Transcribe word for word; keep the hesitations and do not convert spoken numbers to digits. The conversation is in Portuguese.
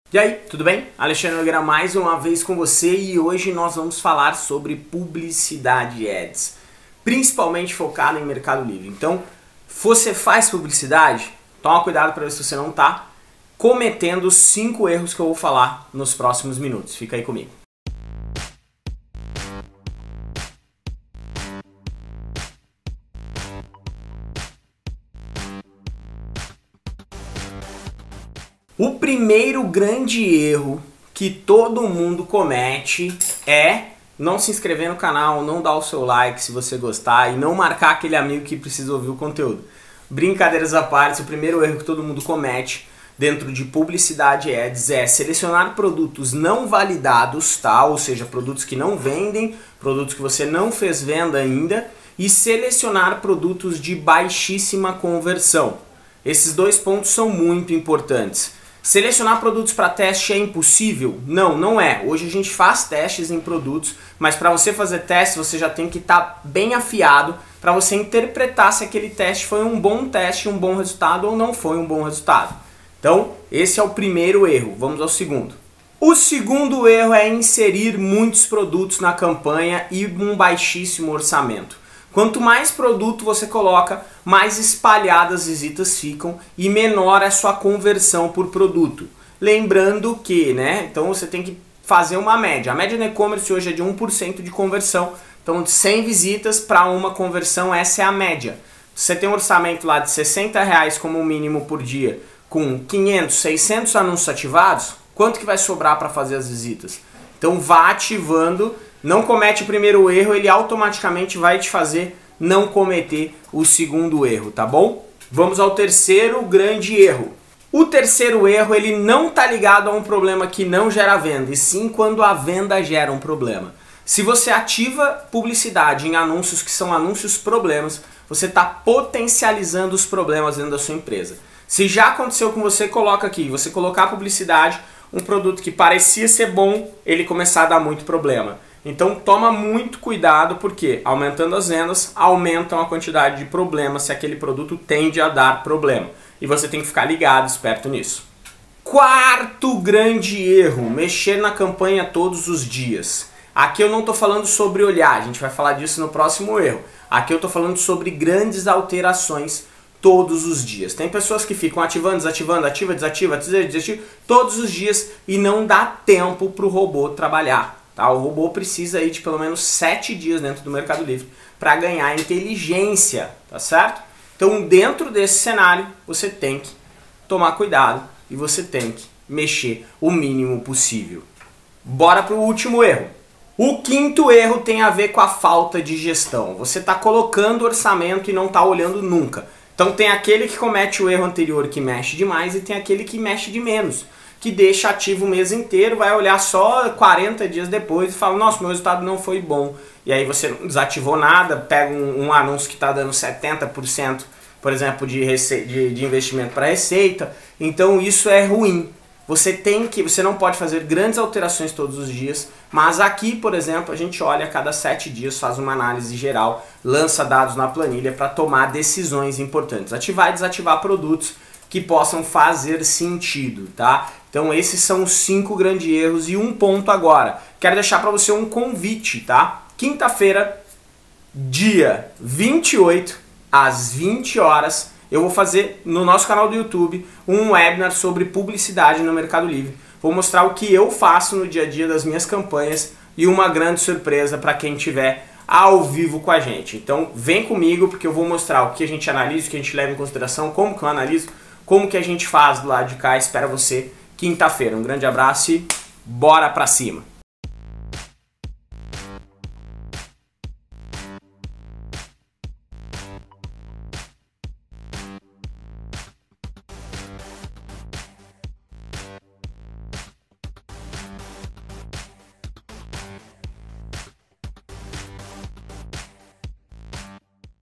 E aí, tudo bem? Alexandre Nogueira mais uma vez com você e hoje nós vamos falar sobre publicidade ads, principalmente focado em Mercado Livre. Então, você faz publicidade? Toma cuidado para ver se você não está cometendo os cinco erros que eu vou falar nos próximos minutos. Fica aí comigo. O primeiro grande erro que todo mundo comete é não se inscrever no canal, não dar o seu like se você gostar e não marcar aquele amigo que precisa ouvir o conteúdo. Brincadeiras à parte, o primeiro erro que todo mundo comete dentro de publicidade ads é selecionar produtos não validados, tá? Ou seja, produtos que não vendem, produtos que você não fez venda ainda, e selecionar produtos de baixíssima conversão. Esses dois pontos são muito importantes. Selecionar produtos para teste é impossível? Não, não é. Hoje a gente faz testes em produtos, mas para você fazer teste você já tem que estar bem afiado para você interpretar se aquele teste foi um bom teste, um bom resultado ou não foi um bom resultado. Então, esse é o primeiro erro. Vamos ao segundo. O segundo erro é inserir muitos produtos na campanha e um baixíssimo orçamento. Quanto mais produto você coloca, mais espalhadas as visitas ficam e menor é a sua conversão por produto. Lembrando que, né, então você tem que fazer uma média. A média no e-commerce hoje é de um por cento de conversão. Então, de cem visitas para uma conversão, essa é a média. Você tem um orçamento lá de sessenta reais como mínimo por dia, com quinhentos, seiscentos anúncios ativados, quanto que vai sobrar para fazer as visitas? Então, vá ativando. Não comete o primeiro erro, ele automaticamente vai te fazer não cometer o segundo erro, tá bom? Vamos ao terceiro grande erro. O terceiro erro, ele não está ligado a um problema que não gera venda, e sim quando a venda gera um problema. Se você ativa publicidade em anúncios que são anúncios problemas, você está potencializando os problemas dentro da sua empresa. Se já aconteceu com você, coloca aqui, você colocar publicidade, um produto que parecia ser bom, ele começar a dar muito problema. Então toma muito cuidado porque aumentando as vendas, aumentam a quantidade de problemas se aquele produto tende a dar problema. E você tem que ficar ligado, esperto nisso. Quarto grande erro, mexer na campanha todos os dias. Aqui eu não estou falando sobre olhar, a gente vai falar disso no próximo erro. Aqui eu estou falando sobre grandes alterações todos os dias. Tem pessoas que ficam ativando, desativando, ativa, desativa, desativa, todos os dias e não dá tempo para o robô trabalhar. Tá? O robô precisa aí de pelo menos sete dias dentro do Mercado Livre para ganhar inteligência, tá certo? Então, dentro desse cenário, você tem que tomar cuidado e você tem que mexer o mínimo possível. Bora para o último erro. O quinto erro tem a ver com a falta de gestão. Você está colocando orçamento e não está olhando nunca. Então tem aquele que comete o erro anterior que mexe demais e tem aquele que mexe de menos, que deixa ativo o mês inteiro, vai olhar só quarenta dias depois e fala, nossa, meu resultado não foi bom. E aí você não desativou nada, pega um, um anúncio que está dando setenta por cento, por exemplo, de, rece de, de investimento para receita. Então isso é ruim. Você tem que, você não pode fazer grandes alterações todos os dias, mas aqui, por exemplo, a gente olha a cada sete dias, faz uma análise geral, lança dados na planilha para tomar decisões importantes. Ativar e desativar produtos que possam fazer sentido, tá? Então esses são os cinco grandes erros e um ponto agora. Quero deixar para você um convite, tá? Quinta-feira, dia vinte e oito, às vinte horas, eu vou fazer no nosso canal do YouTube um webinar sobre publicidade no Mercado Livre. Vou mostrar o que eu faço no dia a dia das minhas campanhas e uma grande surpresa para quem estiver ao vivo com a gente. Então vem comigo porque eu vou mostrar o que a gente analisa, o que a gente leva em consideração, como que eu analiso, como que a gente faz do lado de cá. Espero você quinta-feira. Um grande abraço e bora pra cima!